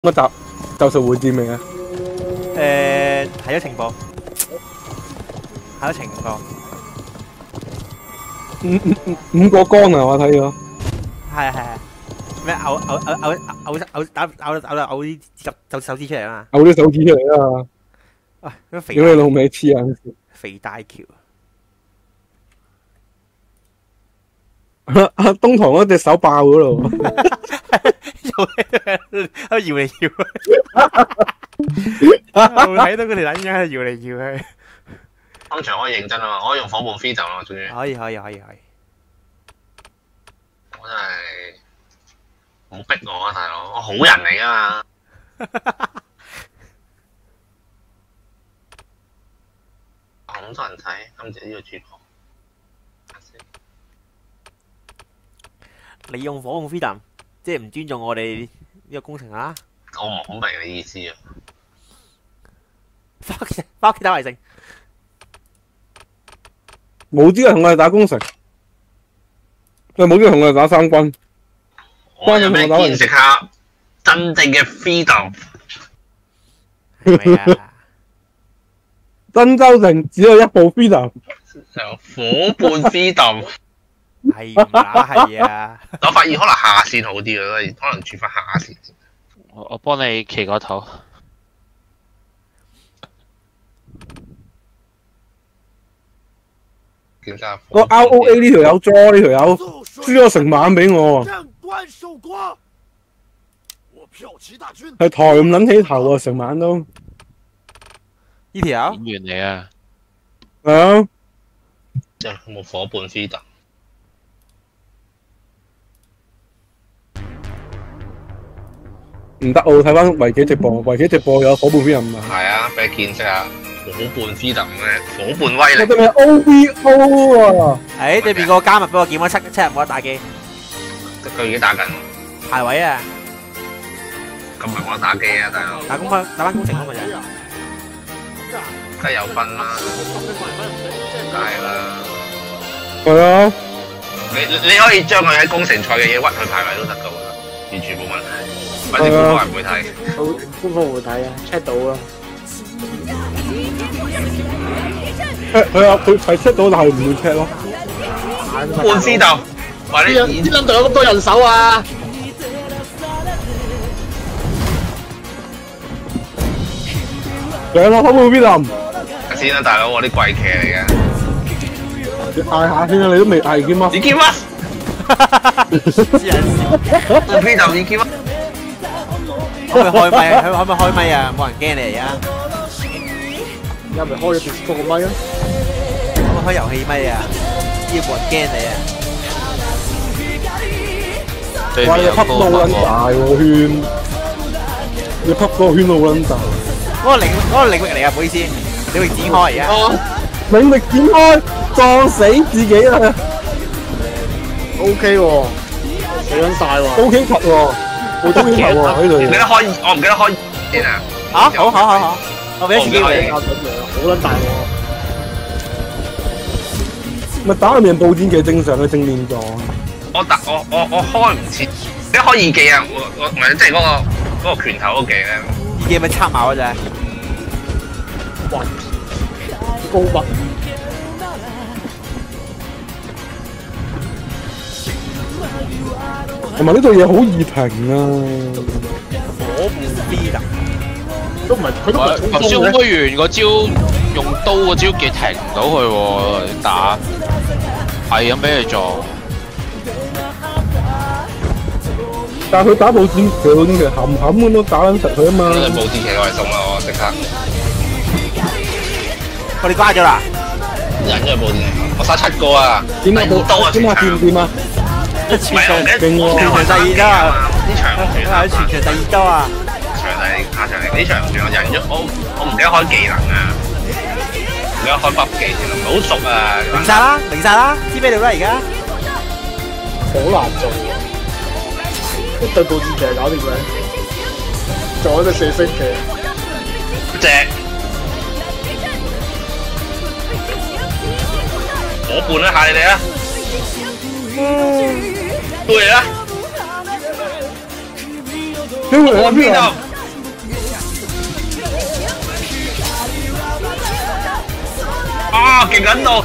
嗰集咒術迴戰未啊？ 睇咗情報，睇咗情報。 五個光啊！我睇咗。 係。咩嘔啲手指出嚟啊嘛！ 嘔啲手指出嚟啊！ 喂，咁肥屌你老味黐啊！ 肥大橋。 東堂嗰隻手爆嗰度。 喺度搖嚟搖去，我睇到佢條撚樣喺度搖嚟搖去。 當場可以認真啊嘛，我可以用火焰飛走啦，終於。 可以。 我真係唔好逼我啊，大佬，我好人嚟噶嘛。咁多人睇，今次呢個主角。 你用火焰飛彈，即係唔尊重我哋呢個工程啦。 我唔好明你意思啊。 翻屋企打圍城。 冇啲人同我哋打工程，冇啲人同我哋打三軍。 我有咩見識下真正嘅 freedom？ 係咪啊？ 真州城只有一部 freedom， 就伙伴 freedom。 係啊。 我發現可能下線好啲咯，可能轉翻下線。 我幫你企個頭。 個 ROA 呢條友draw呢條友輸咗成晚俾我，係抬唔撚起頭啊！成晚都呢條演員嚟啊！ 啊！ 有冇伙伴 freedom？ 唔得，我睇翻維基直播，維基直播有伙伴 freedom 啊！ 係啊，俾你見識下伙伴 freedom 嘅伙伴威力。 我哋咪 OVO 啊！ 誒，對面個加密俾我見咗七日冇得打機。 佢已經打緊。 排位啊！ 咁咪冇得打機啊，大佬。 打翻工程咯，咪就係。 梗係有分啦，梗係啦。 係啊！ 你可以將佢喺工程賽嘅嘢屈去排位都得噶喎，完全冇問題。反正官方人會睇。 官方會睇啊 ，check 到啦。 係啊，佢係 check 到，但係唔會 check 咯。 半知道，話你唔知諗到有咁多人手啊！ 上咯，伙伴 freedom。 先啦，大佬，我啲貴騎嚟嘅。 你嗌下先啊！你都未嗌見乜？ 你見乜？半 freedom 你見乜？ 可唔可以開咪？可唔可以開咪啊？冇人驚你而家。 有咪開咗電視個咪啊？ 可唔可以開遊戲咪啊？要冇人驚你啊！ 哇！你吸到好撚大喎圈，你吸嗰個圈好撚大。 嗰個領域嚟啊！唔好意思，領域展開而家。 領域展開，撞死自己啦 ！OK 喎，死撚晒喎 ！OK 級喎！我都記得喎喺度。 唔記得開，我唔記得開先啊！ 好，我俾一次機會你。 好撚大喎！ 咪打入面報戰嘅正常嘅正面狀。 我開唔切，你開二技啊！我唔係即係嗰個拳頭嗰技咧。 二技咪插埋嗰隻。 哇！高筆。 同埋呢度嘢好易停啊！ 火焰 freedom 都唔係，佢都唔係頭先開完個招用刀個招技停唔到佢喎，打係咁俾佢做。 但係佢打報戰騎嗰啲嘅冚咁都打撚實佢啊嘛！ 真係報戰騎我係送啦，我即刻。 我哋瓜咗啦！ 人咗報戰，我殺7個啊！ 點啊？ 刀啊！ 點啊？掂唔掂啊？ 全場第二刀啊！ 呢場唔算啊！ 全場第二刀啊！ 場第下場呢場唔算，我忍咗，我唔記得開技能啊！唔記得開北技添，好熟啊！ 明晒啦，知咩料啦而家？ 好難做，一對報戰騎搞掂佢，仲有隻射星騎。 隻伙伴一下你哋啊！對啊！ 因為我邊度？ 哇，勁緊到！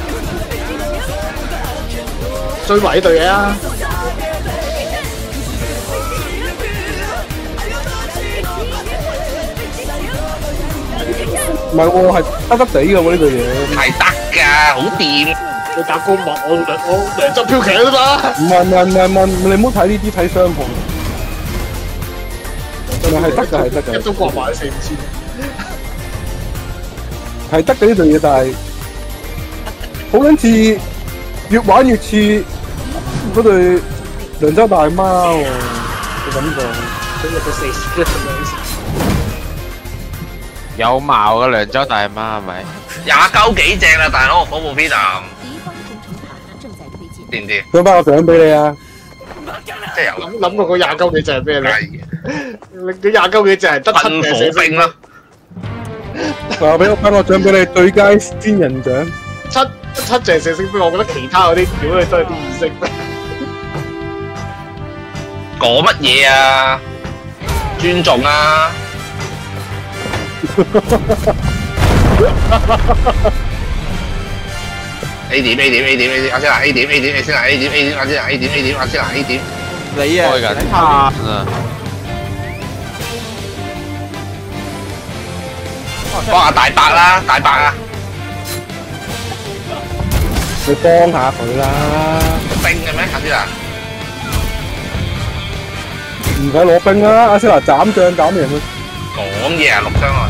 追埋呢隊嘢啊！ 唔係喎，係得得地嘅喎呢對嘢。 係得㗎，好掂。 你打高麥，我兩執飄騎啫嘛。 唔係，你唔好睇呢啲，睇雙盤。係得㗎，係得㗎。 一都過埋4,500。 係得嘅呢對嘢，但係好撚似，越玩越似嗰對涼州大媽喎嘅感覺。 佢入咗4咁樣。 有貌嘅涼州大媽係咪 ？29幾隻啦，大佬，火部 P 站。掂唔掂？ 想翻個獎俾你啊！ 即係有諗過嗰29幾隻係咩咧？你29幾隻係得7隻死兵啦。 話俾我翻個獎俾你，最佳仙人獎。 七隻四星兵，我覺得其他嗰啲屌你都係啲2星兵。 講乜嘢啊？尊重啊！A 點 阿先拿 A 點你先拿 A 點阿先拿 A 點阿先拿 A 點。 你啊， 開緊啊！ 幫下大伯啦，大伯啊！ 你幫下佢啦。 兵嘅咩？阿先拿？ 唔使攞兵啦，阿先拿斬將斬贏佢。 講嘢啊，6傷啊！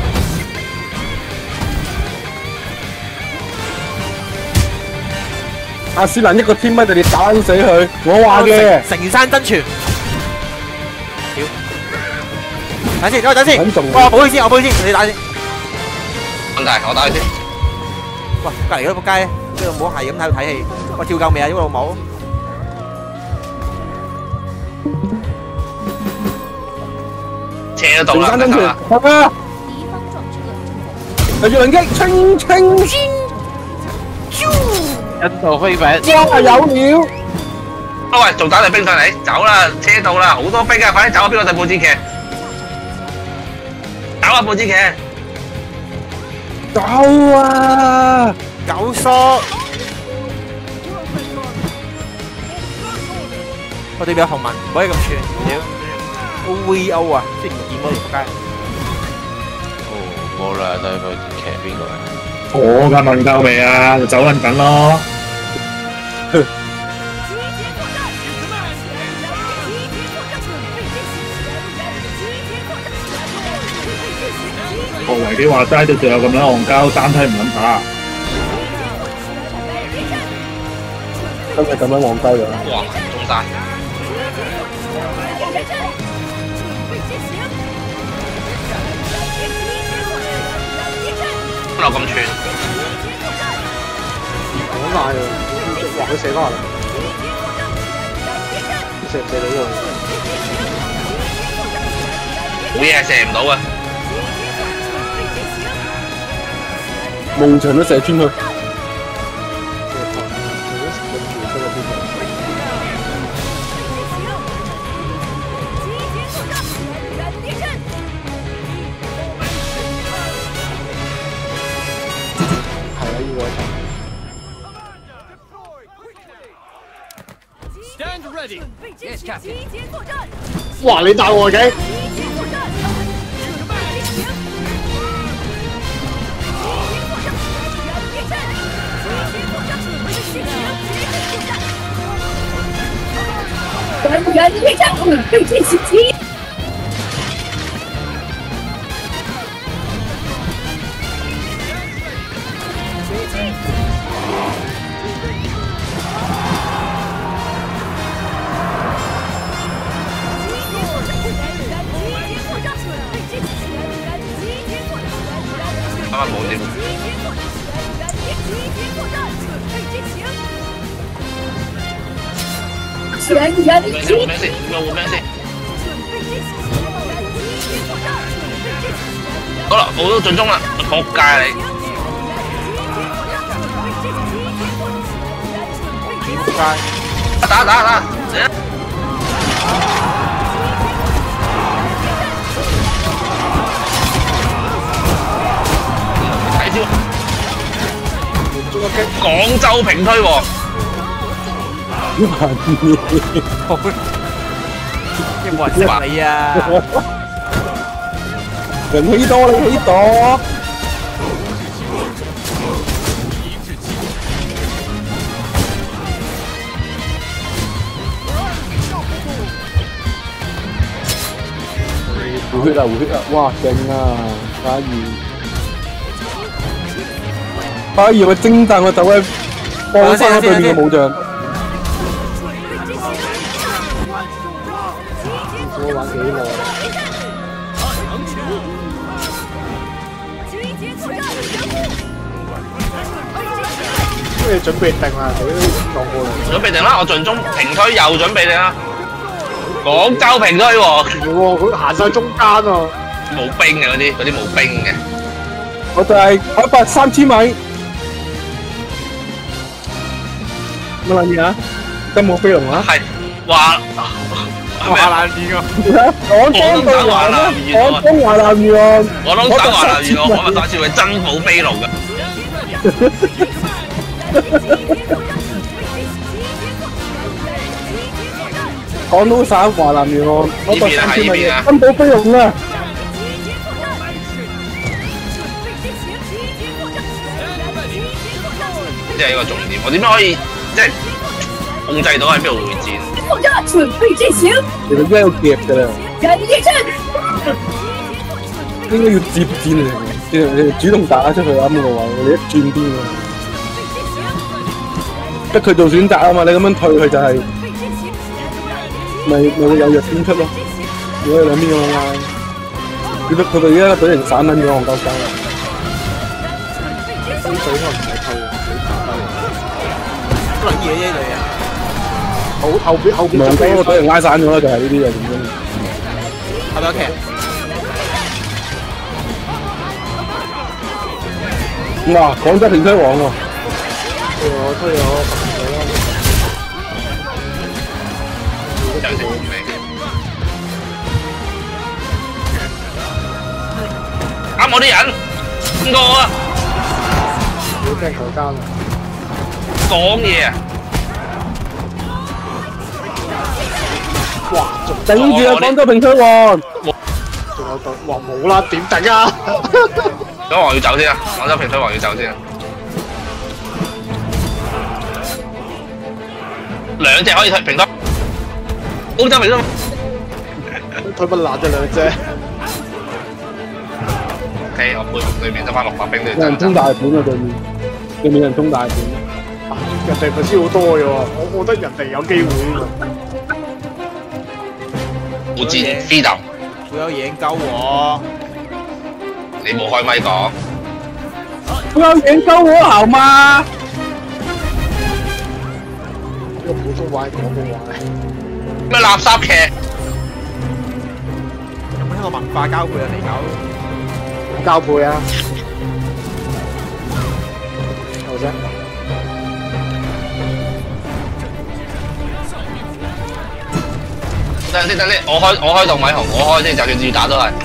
阿斯蘭一個天威就你打死佢，我話嘅。 成山真傳。屌！等先，等先。我保佢先，你打先。 問題，我打佢先。 喂，隔離嗰仆街，呢度唔好係咁喺度睇戲。喂，跳夠未啊？呢個老母。 車到啦， 真傳，係啊！係越能擊，清。 印度飛餅， 哇有料！ 啊喂，仲打隊兵上嚟，走啦，車到啦，好多兵啊，快啲走啊！邊個隊布置騎？走啊，布置騎！ 走啊！ 九叔，我哋有同盟，唔可以咁串，屌 OVO 啊，即係唔見嗰條仆街。 哦，冇啦，對布置騎邊個啊？ 我嘅問夠未啊？就走撚緊咯。 學維基話齋對隊友咁撚戇鳩，單體唔撚打。 真係咁樣戇鳩嘅。 哇，中晒！邊度咁串？ 講大喎，哇！佢射翻嚟，射唔射到喎？ 冇嘢係射唔到啊！ 夢場都射穿佢。 哇！你大我嘅？ 原地战术对进袭击。 啱啱冇添。 全员換名先，換名先。好啦，我都進攻啦，仆街你！ 仆街！ 打！嚟啊！睇招！ 廣州平推王， 有冇人識你啊？ 人起多你起多。回血啦！回血啦！哇，勁啊！花兒嘅精湛嘅走位放翻對面嘅武將。 我玩幾耐？準備定啦，佢都講過啦。 準備定啦，我盡中平推又準備定啦。廣州平推喎， 佢行晒中間啊！ 冇兵嘅嗰啲冇兵嘅。 我就係海拔3000米。乜撚嘢啊？金毛飛龍啊？ 係話華南語啊！ 廣東對華南，廣東華南語啊！ 廣東省華南語，我咪3次會真寶飛龍嘅。 廣東省華南沿岸，我讀3000米嘅金寶飛龍啊！ 即係一個重點，我點樣可以即係控制到喺邊度會戰？ 準備進行。 你哋應該要夾㗎啦， 人力戰。 應該要接戰嚟，你主動打出去啱嘅話，你一轉邊啊？得佢做選擇啊嘛，你咁樣退佢就係咪會有弱邊出咯？如果兩邊咁樣拉，佢哋而家隊形散撚咗，戇鳩鳩啦。 水可能唔使退， 乜嘢啫你啊？ 後邊望嗰個隊形拉散咗啦，就係呢啲就點樣？ 係咪 OK？ 哇！廣州平推王喎， 我推咗啱我啲人，邊個啊？ 要驚強姦啊！ 講嘢啊！ 哇！ 頂住啊！廣州平推王， 仲有隊，哇冇啦，點頂啊？ 咁王要走先啊！廣州平推王要走先啊！兩隻可以平推，廣州平推。 推不爛啫兩隻。 OK， 我背對面得翻600兵都要有人衝大盤啊！對面有人衝大盤。 人哋咪輸好多嘅喎，我覺得人哋有機會㗎。 互戰 freedom， 會有贏鳩我。 你冇開咪講。 不要贏鳩我好嗎？ 呢個普通話係廣東話。 咩垃圾劇？ 有冇聽過文化交配啊？肥狗。 交配啊！有啫。 等陣先，我開動米紅，我開先，就算要打都係。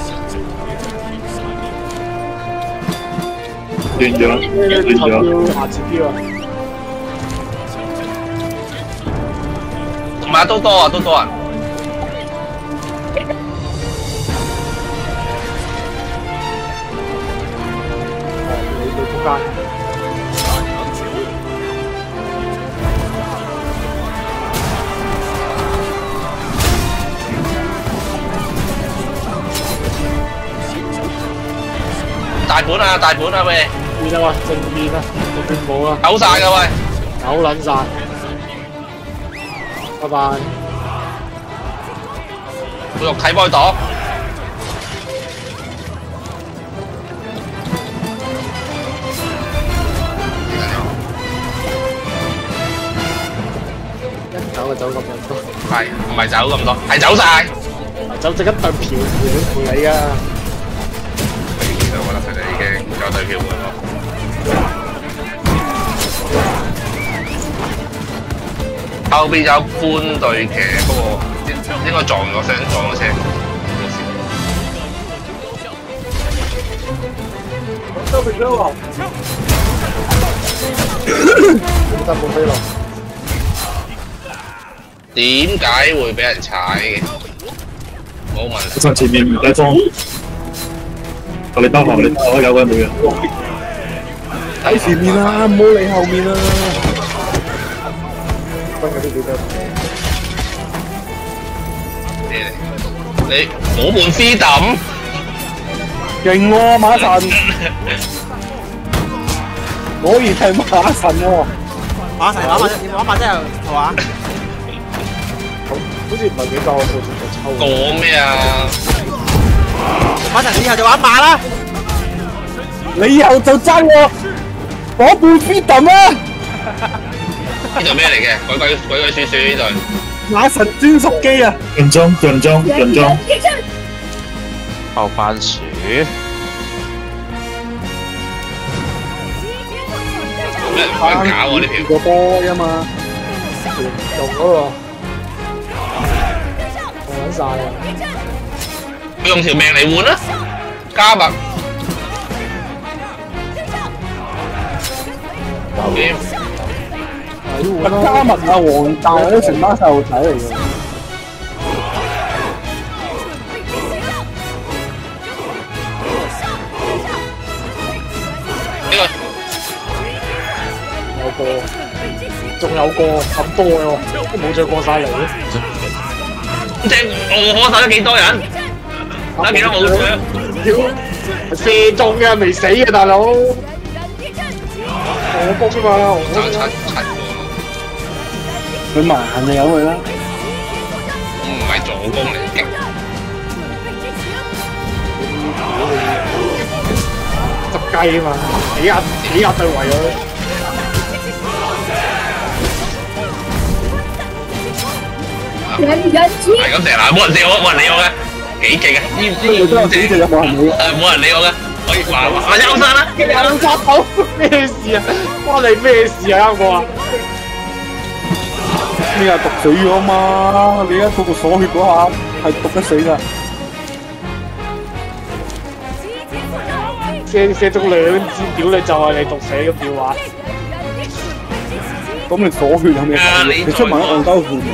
斷咗。 下次標啊！ 同埋都多啊，都多啊！大盤啊，大盤啊，喂！ 面啊喂，正面啊，正面冇啊， 嘔晒㗎喂！ 嘔撚晒，拜拜。 個肉體幫佢擋。 一走就走咁多， 係唔係走咁多？係走晒。 走即刻對嫖陪你啊！ 我覺得佢哋已經有對票換咯。後邊有半隊騎，不過應該撞咗車。 廣州平推王。 得冇飛落。 點解會俾人踩嘅？冇問題。 上前面唔使裝，你包行，你包有嘅冇嘅。 睇前面啦，唔好理後面啦。 分嗰啲幾多？ 你伙伴 freedom 勁喎馬神，果然係馬神喎。 馬神玩馬真係係嘛？ 好似唔係幾夠我做抽。 講咩啊？ 馬神以後就玩馬啦。 你以後就爭我伙伴 freedom 啦。 呢度咩嚟嘅？鬼鬼祟祟呢度。 馬神專屬機啊！ 潤裝， 爆番薯。 咩人玩假喎呢條？ 個波啊嘛， 用嗰個用緊晒啊！ 佢用條命嚟換啦，加密。 加密啊黃大都成班細路仔嚟嘅。 呢個有個，仲有個咁多嘅喎，都冇再過晒嚟。 即係我手得幾多人？得幾多冇獎？ 射中嘅未死嘅大佬，我攻啫嘛，我 7個。 佢慢就由佢啦。 唔係助攻嚟嘅。 執雞啊嘛，幾壓對圍佢。 全人擊！ 係咁成嗱，冇人理我，冇人理我嘅，幾勁啊！呢都有幾隻有冇人理嘅？ 冇人理我嘅，可以話休生啦， 有殺到咩事啊？關你咩事啊？啱我啊！ 咩啊？毒死咗嘛！你而家嗰個鎖血嗰下係毒得死㗎。 射中2支屌你就係你毒死咁屌話。 咁你鎖血有咩計？你出埋戇鳩褲。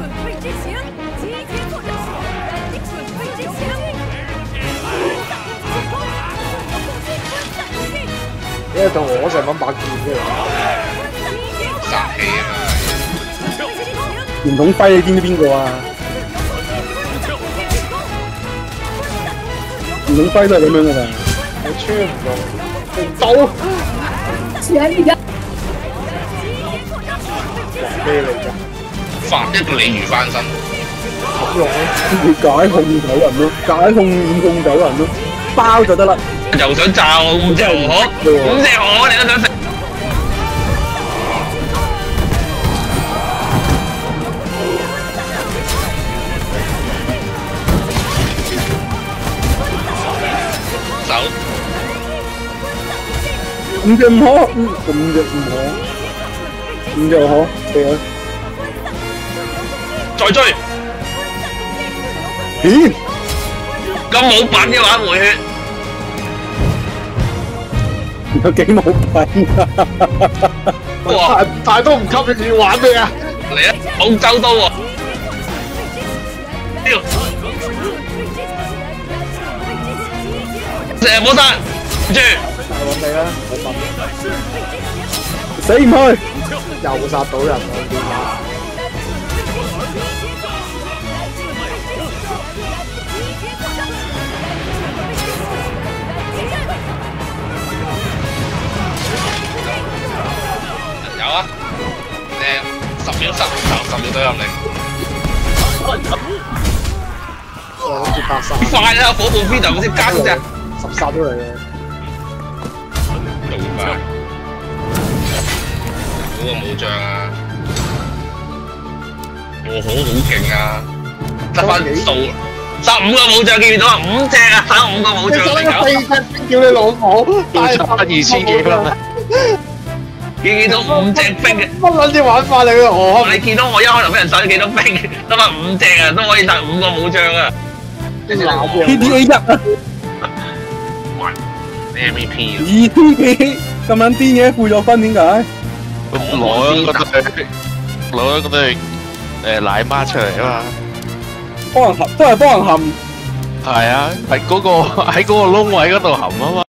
因為到我成揾把劍啫。 殺氣啊嘛！ 袁統輝你知唔知邊個啊？袁統輝都係咁樣㗎咋。 我穿唔到，刀全人咩嚟㗎？ 發一個鯉魚翻身， 咁用你解控9人咯，解控5控9人咯，包就得啦。 又想炸我5隻河，5隻河你都想食？手 5隻唔可，5隻唔可，5隻可，俾佢。 再追， 咦？ 咁冇品嘅話回血， 有幾冇品啊！ 哇！ 但係都唔吸引玩咩啊？ 嚟啊！澳洲刀喎，屌！成日冇殺，住！ 揾你啦，我問。 死唔去， 又殺到人啦！ 有啊，誒10秒10秒都有你。 我諗住8殺。 快啦！火部 V 就先加嗰隻。 10殺都嚟嘅。 做快。嗰個武將啊！我好勁啊！得翻數15個武將見唔到啊？5隻啊，15個武將嚟搞。 叫你老母， 差2000幾啦。 見到5隻兵嘅。 乜撚啲玩法嚟嘅我？ 你見到我一開頭俾人殺咗幾多兵？得翻5隻啊，都可以殺5個武將啊！ PDA 1啊 ，MVP 啊！ 2PK 咁撚癲嘅，負咗分點解？ 攞嗰對奶媽出嚟啊嘛， 幫人含都係幫人含。 係啊，喺嗰個窿位嗰度含啊嘛。